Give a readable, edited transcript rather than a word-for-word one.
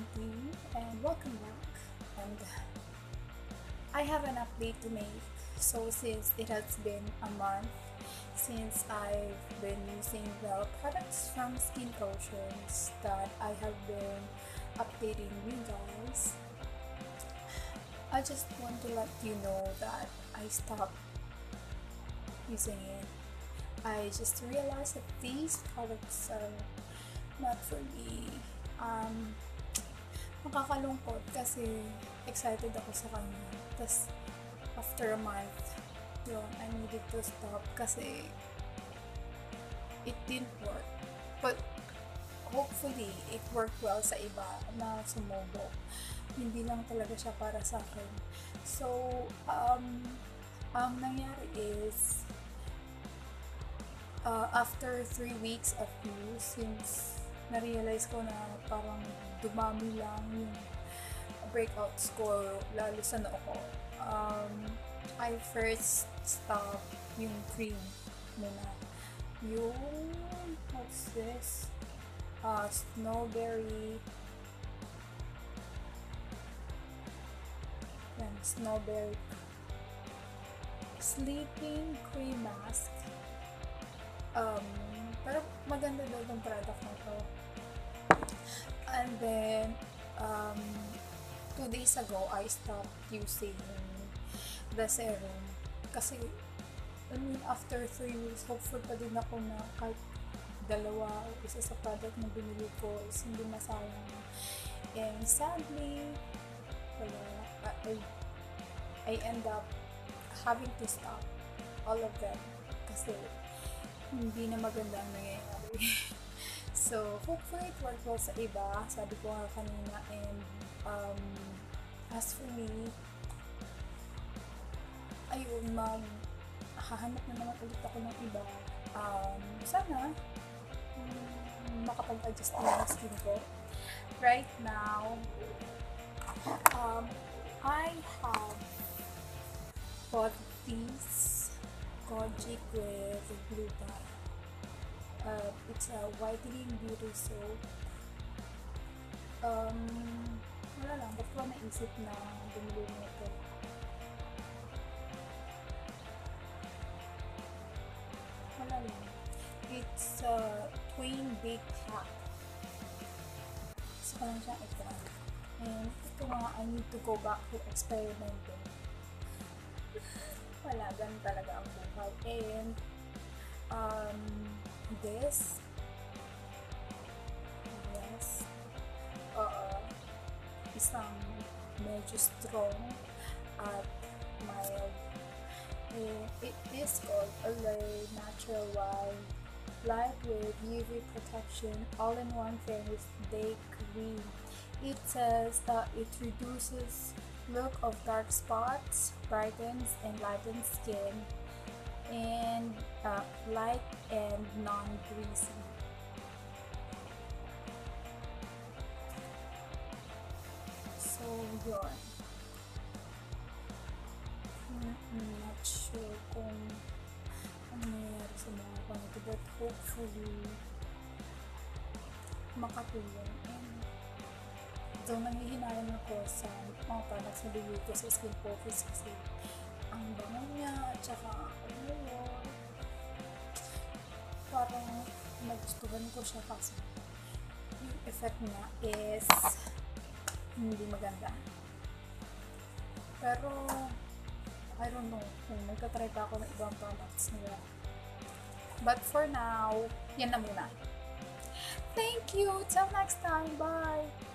Cindy, and welcome back. And I have an update to make. So, since it has been a month since I've been using the products from Skin Potions that I have been updating you guys, I just want to let you know that I stopped using it. I just realized that these products are not for me. Nakakalungkot kasi excited ako sa kanya. Tapos, after a month, yun, I needed to stop kasi it didn't work. But, hopefully, it worked well sa iba na sumubok. Hindi lang talaga siya para sa akin. So, ang nangyari is, after 3 weeks of use, since na-realize ko na parang dumami lang yung breakouts ko, lalo sa noo ko, I first stopped yung cream muna. Yung, what's this? Snowberry. Yan, snowberry. Sleeping cream mask. Pero maganda daw yung product na to. And then, 2 days ago, I stopped using the serum. Kasi, after 3 weeks, hopeful pa din ako na kahit dalawa o isa sa product na binili ko is hindi masayang. And sadly, I end up having to stop all of them. Kasi, hindi na maganda ang nangyayari. So, hopefully it worked well sa iba. Sabi ko nga kanina. And, as for me, ayun, hahanap na naman ulit ako ng iba. Sana, makapag-adjust na yung skin ko. Right now, I have bought these Kojic with gluta. It's a whitening beauty soap. Wala lang, ba't ko naisip na bumili nito? Wala lang. It's a Twain Bake Pack. So, parang siyang ito. And ito nga, I need to go back to experimenting. Wala, ganun talaga ang buhay. And, this, yes, isang medyo strong at mild. It is called Olay Natural Wild Light with UV Protection All-in-One Face Day Cream. It says it reduces look of dark spots, brightens and lightens skin, and light and non-greasy. So, yun. Not sure kung ano nangyayari sa mga panito, but hopefully makatulong. And though nangihinayang ako sa mga products na bibili ko sa Skin Focus kasi ang bango niya at saka parang nagustuhan ko siya kasi yung effect niya is hindi maganda. Pero I don't know kung magta-try pa ako ng ibang products nila. But for now, yan na muna. Thank you! Till next time! Bye!